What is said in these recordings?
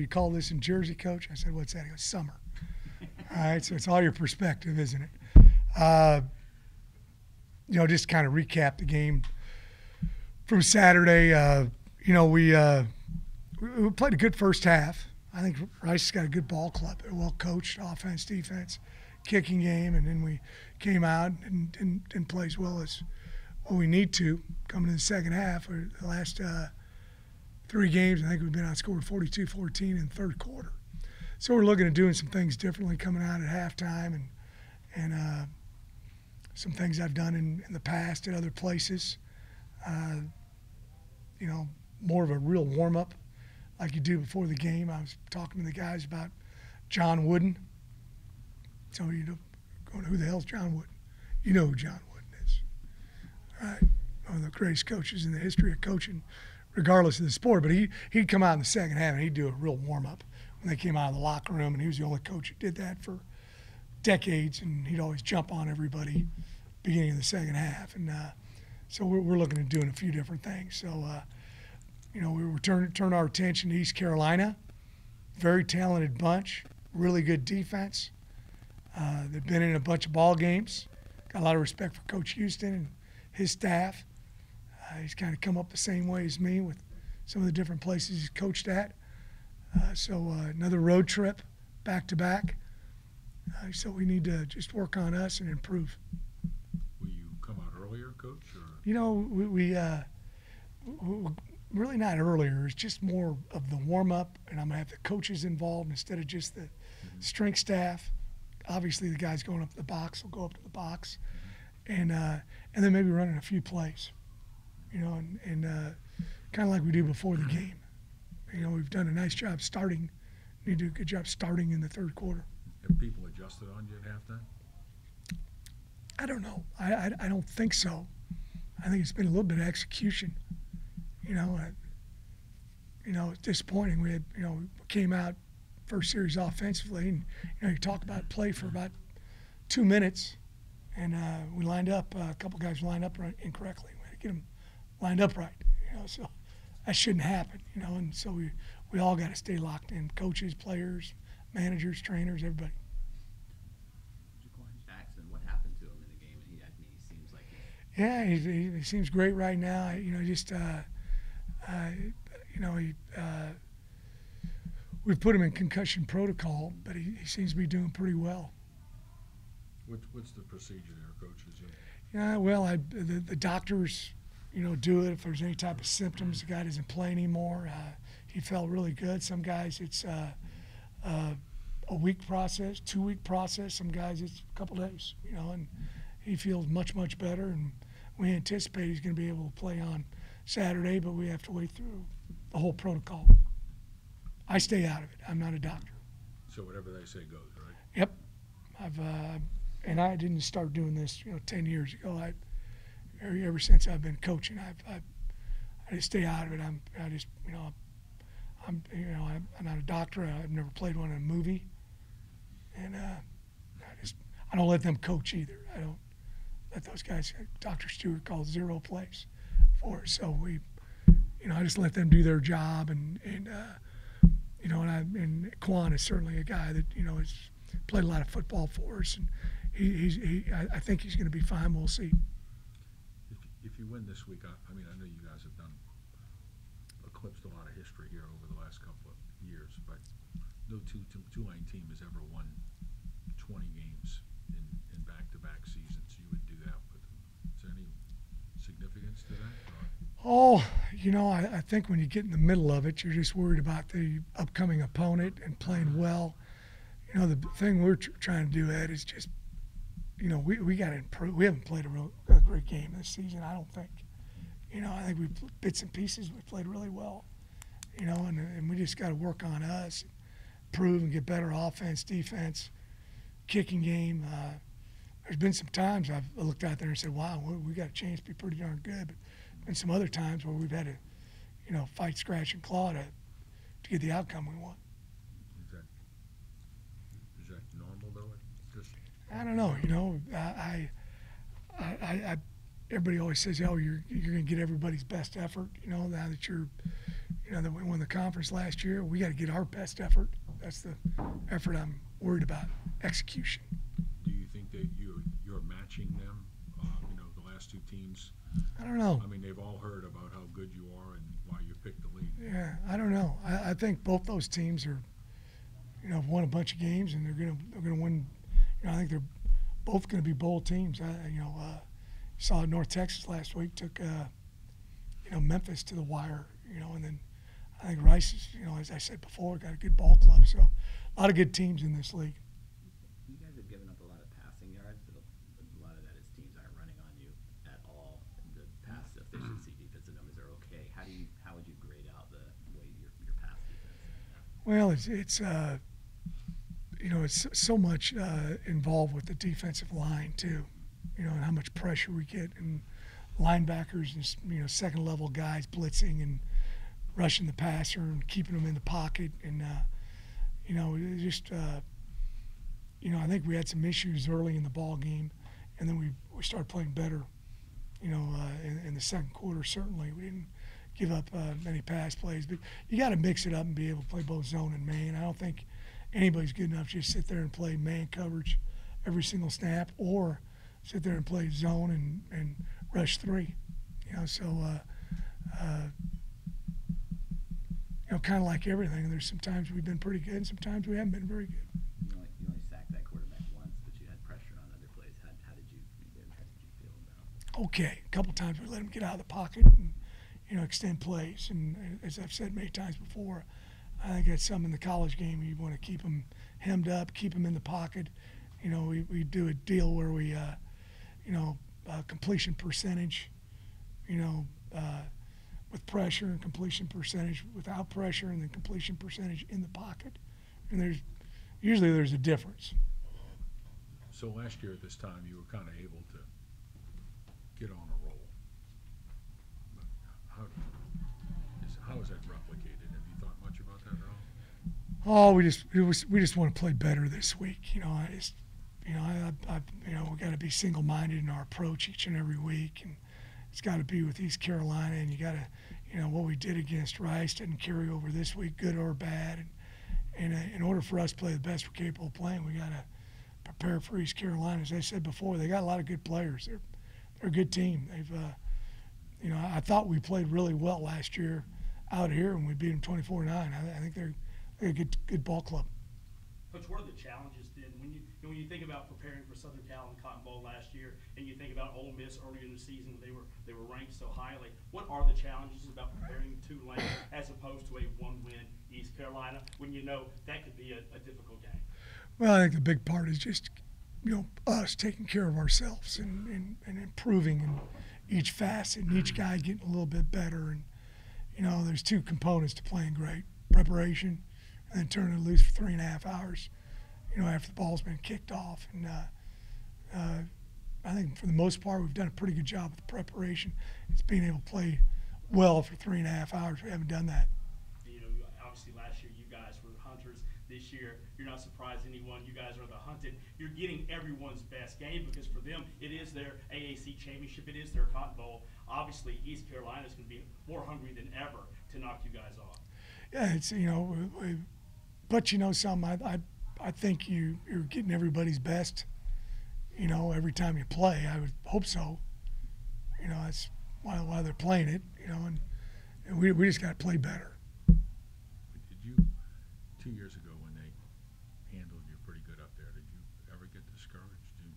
you call this in Jersey, Coach? I said, what's that? He goes, summer. All right, so it's all your perspective, isn't it? Just kind of recap the game from Saturday. We played a good first half. I think Rice has got a good ball club. They're well coached, offense, defense, kicking game, and then we came out and didn't play as well as what we need to coming in the second half. Or the last 3 games, I think we've been outscored 42-14 in the third quarter. So we're looking at doing some things differently coming out at halftime and some things I've done in the past at other places. More of a real warm-up like you do before the game. I was talking to the guys about John Wooden. So going, who the hell's John Wooden? You know who John Wooden is. All right, one of the greatest coaches in the history of coaching, regardless of the sport. But he'd come out in the second half and he'd do a real warm-up when they came out of the locker room, and he was the only coach who did that for decades, and he'd always jump on everybody beginning of the second half. And so we're looking at doing a few different things. So, we were turn our attention to East Carolina. Very talented bunch, really good defense. They've been in a bunch of ball games. Got a lot of respect for Coach Houston and his staff. He's kind of come up the same way as me with some of the different places he's coached at. So another road trip, back-to-back. So we need to just work on us and improve. Will you come out earlier, Coach? Or? We really not earlier. It's just more of the warm-up, and I'm going to have the coaches involved instead of just the strength staff. Obviously, the guys going up to the box will go up to the box, and then maybe running a few plays, and kind of like we do before the game. We've done a nice job starting. We need to do a good job starting in the third quarter. Have people adjusted on you at halftime? I don't know. I don't think so. I think it's been a little bit of execution. It's disappointing. We had, we came out first series offensively, and you talk about play for about 2 minutes, and we lined up. A couple guys lined up incorrectly. We had to get them lined up right. So that shouldn't happen. And so we all got to stay locked in. Coaches, players, managers, trainers, everybody. Jackson, what happened to him in the game? He seems like he seems great right now. We've put him in concussion protocol, but he seems to be doing pretty well. What's the procedure there, Coach? The doctors, do it if there's any type of symptoms. The guy doesn't play anymore. He felt really good. Some guys it's a week process, 2-week process. Some guys it's a couple days, and he feels much, much better. And we anticipate he's going to be able to play on Saturday, but we have to wait through the whole protocol. I stay out of it. I'm not a doctor. So whatever they say goes, right? Yep. And I didn't start doing this, 10 years ago. Ever since I've been coaching, I just stay out of it. I'm not a doctor. I've never played one in a movie, and I don't let them coach either. I don't let those guys. Dr. Stewart calls 0 plays for us. So I just let them do their job, and Quan is certainly a guy that has played a lot of football for us, and I think he's going to be fine. We'll see. If you win this week, I know you guys have eclipsed a lot of history here over the last couple of years, but no Tulane team has ever won 20 games in back-to-back seasons. You would do that with them. Is there any significance to that? Oh, I think when you get in the middle of it, you're just worried about the upcoming opponent and playing well. The thing we're trying to do, Ed, is just, we got to improve. We haven't played a great game this season, I don't think. I think we bits and pieces. We played really well, and we just got to work on us, improve and get better offense, defense, kicking game. There's been some times I've looked out there and said, wow, we got a chance to be pretty darn good. But been some other times where we've had to, fight, scratch, and claw to get the outcome we want. Is that normal though? I don't know. Everybody always says, "Oh, you're going to get everybody's best effort." Now that you're, that we won the conference last year. We got to get our best effort. That's the effort I'm worried about, execution. Do you think that you're matching them? The last two teams. I don't know. I mean, they've all heard about how good you are and why you picked the league. Yeah, I don't know. I think both those teams are, have won a bunch of games, and they're gonna win. I think they're both going to be bowl teams. Saw North Texas last week took Memphis to the wire. And then I think Rice is, as I said before, got a good ball club. So a lot of good teams in this league. You guys have given up a lot of passing yards, but a lot of that is teams aren't running on you at all. The pass efficiency, defensive numbers are okay. How would you grade out the way your pass defense? Well, it's so much involved with the defensive line too, and how much pressure we get, and linebackers and second level guys blitzing and rushing the passer and keeping them in the pocket, and I think we had some issues early in the ball game, and then we started playing better, in the second quarter. Certainly we didn't give up many pass plays, but you got to mix it up and be able to play both zone and man. I don't think anybody's good enough to just sit there and play man coverage every single snap, or sit there and play zone and rush three. Kind of like everything. There's sometimes we've been pretty good, and sometimes we haven't been very good. You only sacked that quarterback once, but you had pressure on other plays. How did you feel about it? Okay, a couple times we let them get out of the pocket and extend plays. And as I've said many times before, I think that's some in the college game. You want to keep them hemmed up, keep them in the pocket. We do a deal where we, completion percentage, with pressure, and completion percentage without pressure, and then completion percentage in the pocket. And usually there's a difference. So last year at this time, you were kind of able to get on a roll. But how is that replicated? Have you thought much about that at all? Oh, we just want to play better this week. We got to be single-minded in our approach each and every week, and it's got to be with East Carolina, and you got to, what we did against Rice didn't carry over this week, good or bad. And in order for us to play the best we're capable of playing, we got to prepare for East Carolina. As I said before, they got a lot of good players. They're a good team. They've, I thought we played really well last year out here, and we beat them 24-9. I think they're a good ball club. Coach, what are the challenges then when you think about preparing for Southern Cal and Cotton Bowl last year, and you think about Ole Miss earlier in the season when they were ranked so highly? What are the challenges about preparing Tulane as opposed to a one-win East Carolina when that could be a difficult game? Well, I think the big part is just us taking care of ourselves and improving in each facet, and each guy getting a little bit better. And there's two components to playing great: preparation, and then turning it loose for 3.5 hours, after the ball's been kicked off. And I think for the most part, we've done a pretty good job with the preparation. It's being able to play well for 3.5 hours. We haven't done that. Obviously last year you guys were hunters. This year you're not surprising anyone. You guys are the hunted. You're getting everyone's best game, because for them it is their AAC championship. It is their Cotton Bowl. Obviously East Carolina is going to be more hungry than ever to knock you guys off. Yeah, it's but something. I think you're getting everybody's best. Every time you play, I would hope so. That's why they're playing it. And we just got to play better. Did you 2 years ago when they handled you pretty good up there? Did you ever get discouraged?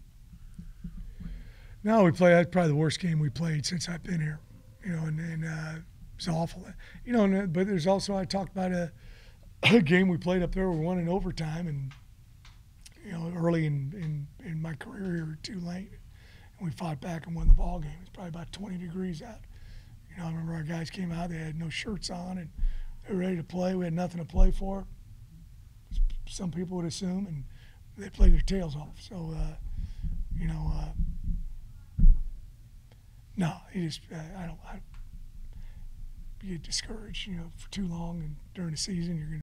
No, that's probably the worst game we played since I've been here. And it was awful. But there's also, I talked about a game we played up there. We won in overtime, and early in my career here at Tulane, and we fought back and won the ball game. It was probably about 20 degrees out. I remember our guys came out. They had no shirts on, and they were ready to play. We had nothing to play for. Some people would assume, and they played their tails off. So, no, you just I get discouraged. For too long, and during the season, you're going to